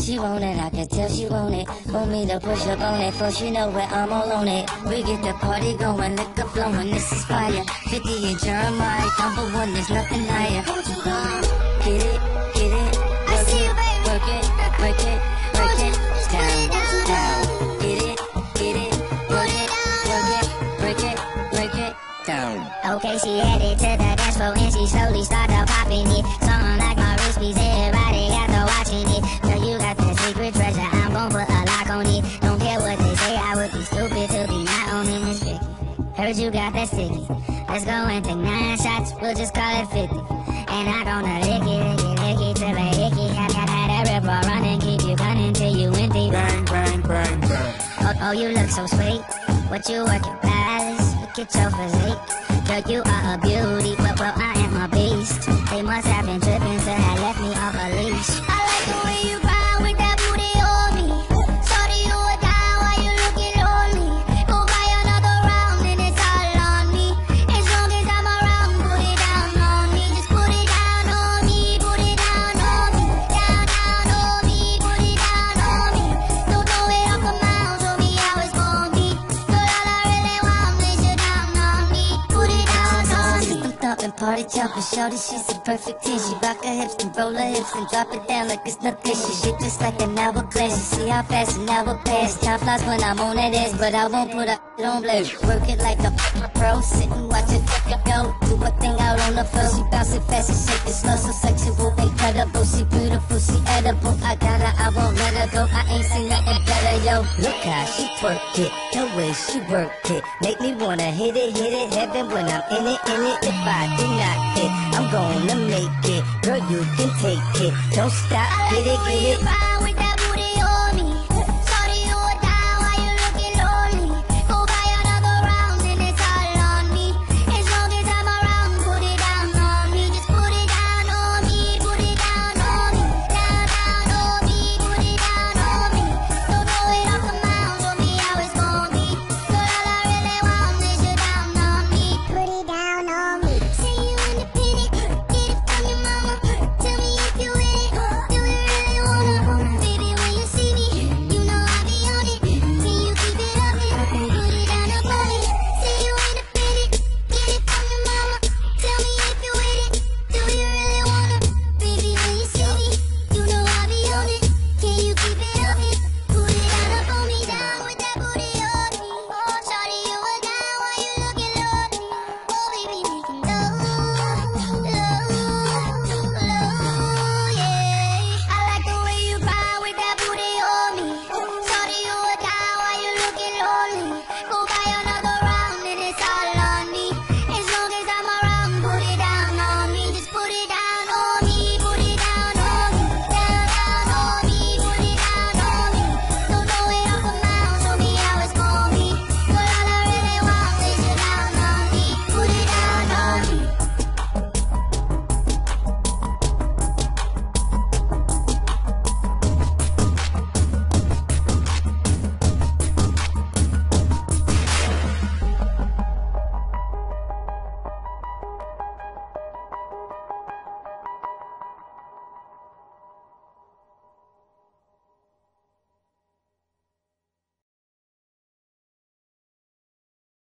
She want it, I can tell she want it. Want me to push up on it, first you know where I'm all on it. We get the party going, liquor flowing, this is fire. 50 and Jeremiah, number one, there's nothing higher. Get it, work it, work it, work it, work it, down, down. Get it, work it, work it, work it, work it, down. Okay, she headed to the dance floor and she slowly started popping it. Something like my wrist piece, everybody got to watching it. Girl, you got the secret treasure, I'm gon' put a lock on it. Don't care what they say, I would be stupid to be not owning this trick. Heard you got that sticky. Let's go and take 9 shots, we'll just call it 50. And I gonna lick it till they hickey. Had that river running, keep you gunning till you empty. Bang, bang, bang, bang. Oh, you look so sweet. What you working, palace? Look at your physique. Girl, you are a beauty, but well, I am a beast. They must have been tripping till they left me off a leash. I like the way you grind with that booty on me. Sorry you were down while you looking lonely. Go buy another round and it's all on me. As long as I'm around, put it down on me. Just put it down on me, put it down on me. Down, down on me, put it down on me. Don't throw it off the mound, show me how it's gon' be. Girl, all I really want is you down on me. Put it down on me. System thumping, party jumping, shorty, she's a perfect 10. She rock her hips and roll her hips and drop it down like it's nothing. She shit just like an hourglass. You see how fast an hour pass. Time flies when I'm on that ass, but I won't put up on blast. Work it like a pro, sit and watch it go. Do a thing out on the floor. She bounce it fast and shake it slow, so sexual, incredible. She beautiful, she edible. I got her, I won't let her go. I ain't seen nothing better, yo. Look how she twerk it, the way she work it. Make me wanna hit it, heaven when I'm in it. If I do not hit, I'm gonna make it. Girl, you can take it. Don't stop, get it, get it.